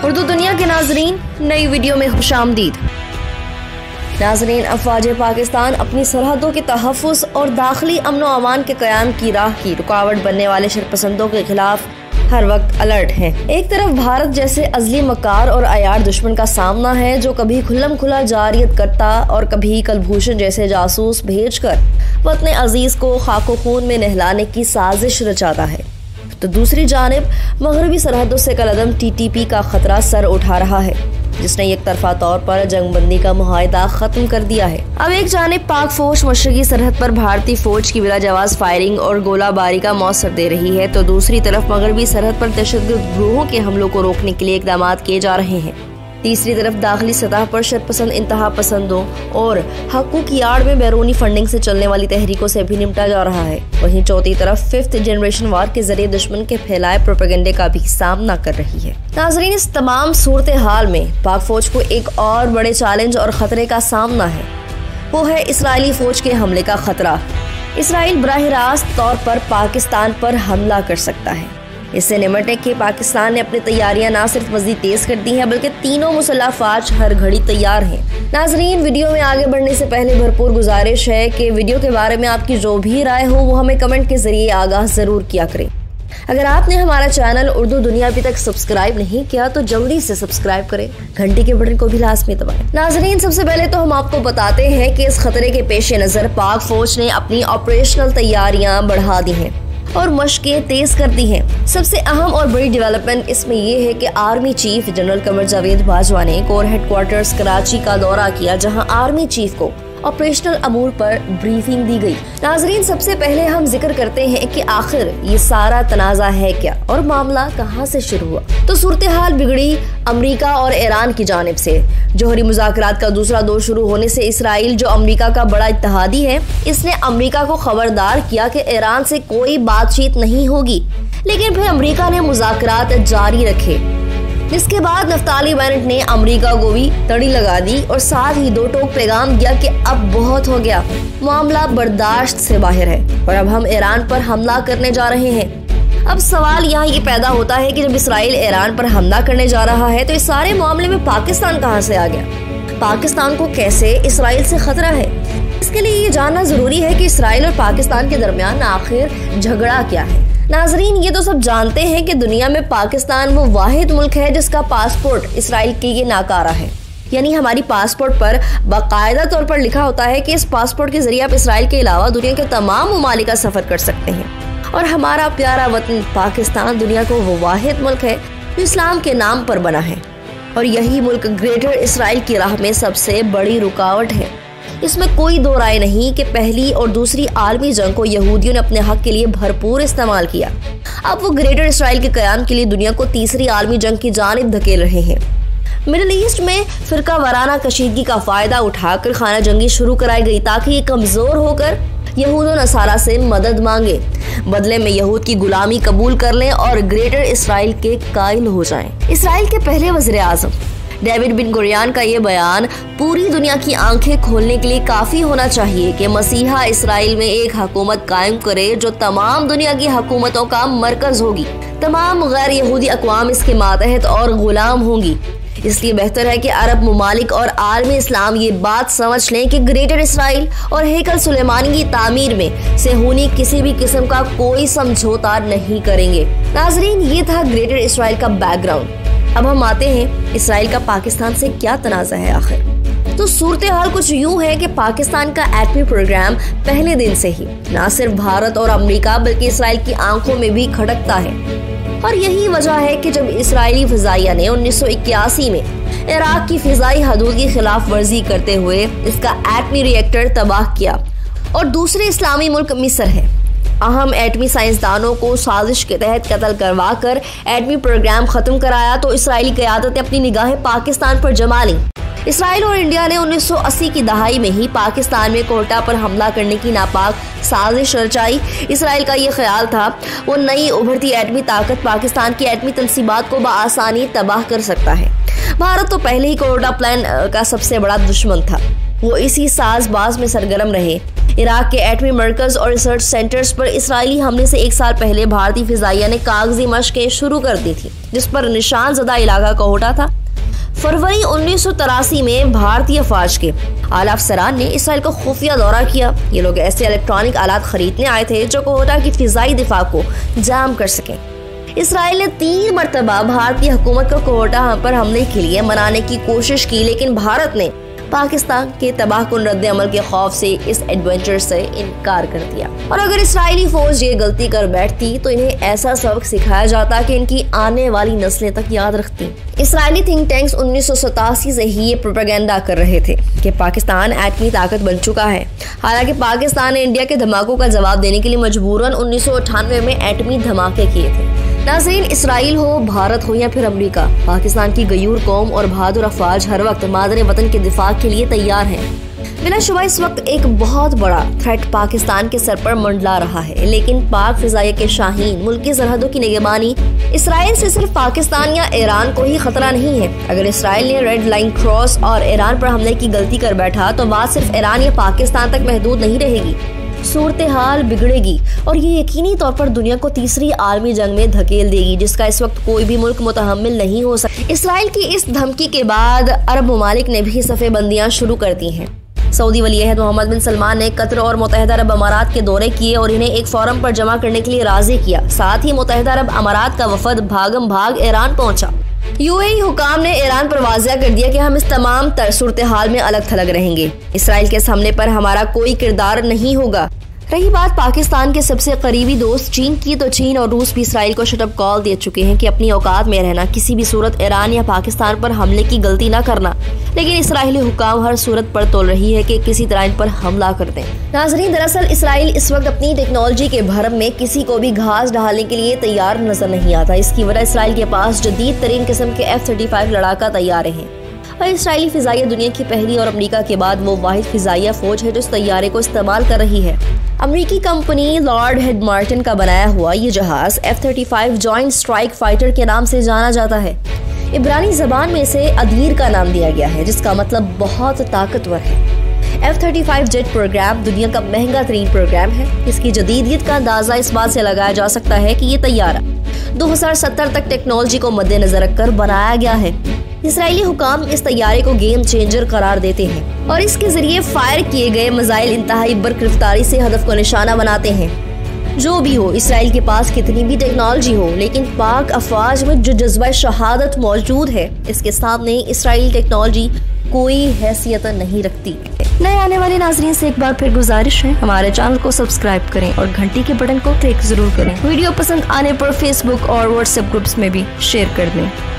उर्दू दुनिया के नाजरीन, नई वीडियो में खुशामदीद। नाजरीन, अफवाज पाकिस्तान अपनी सरहदों के तहफ़्फ़ुज़ और दाखिली अमन व अमान के क़याम की राह की रुकावट बनने वाले शरपसंदों के खिलाफ हर वक्त अलर्ट है। एक तरफ भारत जैसे अज़ली मकार और अयार दुश्मन का सामना है जो कभी खुल्लम खुला जारियत करता और कभी कलभूषण जैसे जासूस भेजकर वतन अजीज को खाको खून में नहलाने की साजिश रचाता है, तो दूसरी जानिब मगरबी सरहदों से कलअदम TTP का खतरा सर उठा रहा है, जिसने एक तरफा तौर पर जंगबंदी का मुआहिदा खत्म कर दिया है। अब एक जानिब पाक फौज मशरकी सरहद पर भारतीय फौज की बिला जवाज फायरिंग और गोलाबारी का मौसर दे रही है, तो दूसरी तरफ मगरबी सरहद पर दहशतगर्द ग्रोहों के हमलों को रोकने के लिए इकदाम किए जा रहे हैं। तीसरी तरफ दाखिली सतह पर शरपसंद इंतहा पसंदों और हकूक की आड़ में बैरूनी फंडिंग से चलने वाली तहरीकों से भी निपटा जा रहा है। वहीं चौथी तरफ 5th जनरेशन वार के जरिए दुश्मन के फैलाए प्रोपेगेंडे का भी सामना कर रही है। नाजरीन, इस तमाम सूरत हाल में पाक फौज को एक और बड़े चैलेंज और खतरे का सामना है, वो है इसराइली फौज के हमले का खतरा। इसराइल बराह रास्त तौर पर पाकिस्तान पर हमला कर सकता है। इससे निपटने के पाकिस्तान ने अपनी तैयारियां न सिर्फ मजीद तेज कर दी हैं, बल्कि तीनों मुसल्लह अफवाज हर घड़ी तैयार हैं। नाजरीन, वीडियो में आगे बढ़ने से पहले भरपूर गुजारिश है कि वीडियो के बारे में आपकी जो भी राय हो वो हमें कमेंट के जरिए आगाह जरूर किया करें। अगर आपने हमारा चैनल उर्दू दुनिया अभी तक सब्सक्राइब नहीं किया तो जल्दी से सब्सक्राइब करें, घंटी के बटन को भी लाजमी दबाएं। नाजरीन, सबसे पहले तो हम आपको बताते हैं कि इस खतरे के पेश नजर पाक फौज ने अपनी ऑपरेशनल तैयारियां बढ़ा दी हैं और मशकें तेज कर दी हैं। सबसे अहम और बड़ी डेवलपमेंट इसमें यह है कि army chief general Qamar Javed Bajwa ने कोर हेडक्वार्टर्स कराची का दौरा किया, जहां आर्मी चीफ को ऑपरेशनल अमूर पर ब्रीफिंग दी गई। नाजरीन, सबसे पहले हम जिक्र करते हैं कि आखिर ये सारा तनाज़ा है क्या और मामला कहां से शुरू हुआ। तो सूरत हाल बिगड़ी अमेरिका और ईरान की जानिब से। जौहरी मुज़ाकरात का दूसरा दौर शुरू होने से इसराइल, जो अमेरिका का बड़ा इत्तेहादी है, इसने अमेरिका को खबरदार किया कि ईरान से कोई बातचीत नहीं होगी, लेकिन फिर अमेरिका ने मुज़ाकरात जारी रखे, जिसके बाद नफ्ताली बेनेट ने अमेरिका को भी तड़ी लगा दी और साथ ही दो टोक पैगाम दिया कि अब बहुत हो गया, मामला बर्दाश्त से बाहर है और अब हम ईरान पर हमला करने जा रहे हैं। अब सवाल यहाँ ये पैदा होता है कि जब इसराइल ईरान पर हमला करने जा रहा है तो इस सारे मामले में पाकिस्तान कहाँ से आ गया? पाकिस्तान को कैसे इसराइल से खतरा है? इसके लिए ये जानना जरूरी है कि इसराइल और पाकिस्तान के दरमियान आखिर झगड़ा क्या है। नाजरीन, ये तो सब जानते हैं कि दुनिया में पाकिस्तान वो वाहिद मुल्क है जिसका पासपोर्ट इसराइल के लिए नाकारा है। यानी हमारी पासपोर्ट पर बाकायदा तौर पर लिखा होता है कि इस पासपोर्ट के जरिए आप इसराइल के अलावा दुनिया के तमाम ममालिक का सफर कर सकते हैं। और हमारा प्यारा वतन पाकिस्तान दुनिया को वो वाहिद मुल्क है जो इस्लाम के नाम पर बना है, और यही मुल्क ग्रेटर इसराइल की राह में सबसे बड़ी रुकावट है। इसमें कोई दो राय नहीं कि पहली और दूसरी आलमी जंग को यहूदियों ने अपने हक के लिए भरपूर इस्तेमाल किया। अब वो ग्रेटर इसराइल के कयाम के लिए दुनिया को तीसरी आलमी जंग की जानिब धकेल रहे हैं। मिडिल ईस्ट में फिरका वाराना कशीदगी का फायदा उठाकर खाना जंगी शुरू कराई गई ताकि ये कमजोर होकर यहूद और नसारा से मदद मांगे, बदले में यहूद की गुलामी कबूल कर लें और ग्रेटर इसराइल के कायल हो जाएं। इसराइल के पहले वज़ीर आज़म डेविड बिन गुरियन का ये बयान पूरी दुनिया की आंखें खोलने के लिए काफी होना चाहिए कि मसीहा इसराइल में एक हुकूमत कायम करे जो तमाम दुनिया की हुकूमतों का मरकज होगी। तमाम गैर यहूदी अक़वाम इसके मातहत और गुलाम होंगी। इसलिए बेहतर है कि अरब ममालिक और आलमी इस्लाम ये बात समझ लें कि ग्रेटर इसराइल और हैकल सुलेमानी की तामीर में सेहूनी किसी भी किस्म का कोई समझौता नहीं करेंगे। नाजरीन, ये था ग्रेटर इसराइल का बैकग्राउंड। अब हम आते हैं इसराइल का पाकिस्तान से क्या तनाज़ा है आखिर। तो सूरत हाल कुछ यूं है कि पाकिस्तान का एटमी प्रोग्राम पहले दिन से ही न सिर्फ भारत और अमेरिका बल्कि इसराइल की आंखों में भी खटकता है, और यही वजह है कि जब इसराइली फिजाइया ने 1981 में इराक की फिजाई हदूद की खिलाफ वर्जी करते हुए इसका एटमी रिएक्टर तबाह किया, और दूसरे इस्लामी मुल्क मिस्र है, अहम एटमी साइंसदानों को साजिश के तहत कत्ल करवा कर एटमी प्रोग्राम खत्म कराया, तो इसराइली क़यादत ने अपनी निगाहें पाकिस्तान पर जमा ली। इसराइल और इंडिया ने 1980 की दहाई में ही पाकिस्तान में कोयटा पर हमला करने की नापाक साजिश रचाई। इसराइल का ये ख्याल था वो नई उभरती एटमी ताकत पाकिस्तान की एटमी तनसीबात को बआसानी तबाह कर सकता है। भारत तो पहले ही कोयटा प्लान का सबसे बड़ा दुश्मन था, वो इसी साजबाज में सरगर्म रहे इराक के एटमी मरकज और रिसर्च सेंटर्स पर इसराइली हमले से 1 साल पहले भारतीय फिजाइया ने कागजी मशकें शुरू कर दी थी, जिस पर निशान ज़दा इलाका कोहटा था। फरवरी 1983 में भारतीय फौज के आला अफसरान ने इसराइल को खुफिया दौरा किया। ये लोग ऐसे इलेक्ट्रॉनिक आलात खरीदने आए थे जो कोहटा की फिजाई दिफा को जाम कर सकें। इसराइल ने 3 मरतबा भारतीय हुकूमत को कोहटा पर हमले के लिए मनाने की कोशिश की, लेकिन भारत ने पाकिस्तान के तबाहकुन रद्द अमल के खौफ से इस एडवेंचर से इनकार कर दिया। और अगर इसराइली फौज ये गलती कर बैठती तो इन्हें ऐसा सबक सिखाया जाता कि इनकी आने वाली नस्लें तक याद रखती। इसराइली थिंक टैंक्स 1987 से ही ये प्रोपेगेंडा कर रहे थे कि पाकिस्तान एटमी ताकत बन चुका है। हालांकि पाकिस्तान ने इंडिया के धमाकों का जवाब देने के लिए मजबूरन 1998 में एटमी धमाके किए थे। नाज़रीन, इसराइल हो, भारत हो या फिर अमेरिका, पाकिस्तान की गयूर कौम और बहादुर अफवाज हर वक्त मादरे वतन के दिफा के लिए तैयार हैं। बिला शुबा इस वक्त एक बहुत बड़ा थ्रेट पाकिस्तान के सर पर मंडला रहा है, लेकिन पाक फिजाइया के शाहीन मुल्क की सरहदों की निगरानी इसराइल से सिर्फ पाकिस्तान या ईरान को ही खतरा नहीं है। अगर इसराइल ने रेड लाइन क्रॉस और ईरान पर हमले की गलती कर बैठा तो बात सिर्फ ईरान या पाकिस्तान तक महदूद नहीं रहेगी। सूरत हाल बिगड़ेगी और ये यकीनी तौर पर दुनिया को तीसरी आलमी जंग में धकेल देगी, जिसका इस वक्त कोई भी मुल्क मुतहम्मिल नहीं हो सकता। इसराइल की इस धमकी के बाद अरब ममालिक ने भी सफ़ेबंदियां शुरू कर दी हैं। सऊदी वली अहद मोहम्मद बिन सलमान ने कतर और मुत्तहिदा अरब अमारात के दौरे किए और इन्हें एक फोरम पर जमा करने के लिए राजी किया। साथ ही मुत्तहिदा अरब अमारात का वफद भागम भाग ईरान पहुंचा। यूएई हुकाम ने ईरान पर वाज़िया कर दिया कि हम इस तमाम तर सूरत हाल में अलग थलग रहेंगे। इसराइल के इस हमले पर हमारा कोई किरदार नहीं होगा। रही बात पाकिस्तान के सबसे करीबी दोस्त चीन की, तो चीन और रूस भी इसराइल को शटअप कॉल दे चुके हैं कि अपनी औकात में रहना, किसी भी सूरत ईरान या पाकिस्तान पर हमले की गलती ना करना। लेकिन इसराइली हुकाम हर सूरत पर तोल रही है कि किसी तरह इन पर हमला कर दें। नाज़रीन, दरअसल इसराइल इस वक्त अपनी टेक्नोलॉजी के भरम में किसी को भी घास डालने के लिए तैयार नजर नहीं आता। इसकी वजह इसराइल के पास जदीद तरीन किस्म के F-35 लड़ाका तैयारे हैं और इसराइली फिजाइया दुनिया की पहली और अमेरिका के बाद वो वाहिद फिजाइया फौज है जो इस तैयारे को इस्तेमाल कर रही है। अमेरिकी कंपनी लॉर्ड हेड मार्टिन का बनाया हुआ ये जहाज F-35 जॉइंट स्ट्राइक फाइटर के नाम से जाना जाता है। इब्रानी जबान में इसे अदीर का नाम दिया गया है, जिसका मतलब बहुत ताकतवर है। F-35 जेट प्रोग्राम दुनिया का महंगा तरीन प्रोग्राम है। इसकी जदीदियत का अंदाजा इस बात से लगाया जा सकता है कि ये तैयारा 2070 तक टेक्नोलॉजी को मद्देनजर रखकर बनाया गया है। इसराइली हुकाम इस तैयारे को गेम चेंजर करार देते हैं और इसके जरिए फायर किए गए मिसाइल इंतहाई बरक़्रफ्तारी से हदफ को निशाना बनाते हैं। जो भी हो, इसराइल के पास कितनी भी टेक्नोलॉजी हो, लेकिन पाक अफवाज में जो जज्बा शहादत मौजूद है, इसके सामने इसराइली टेक्नोलॉजी कोई हैसियत नहीं रखती। नए आने वाले नाज़रीन से एक बार फिर गुजारिश है, हमारे चैनल को सब्सक्राइब करें और घंटी के बटन को क्लिक जरूर करें। वीडियो पसंद आने पर फेसबुक और व्हाट्सएप ग्रुप्स में भी शेयर कर दें।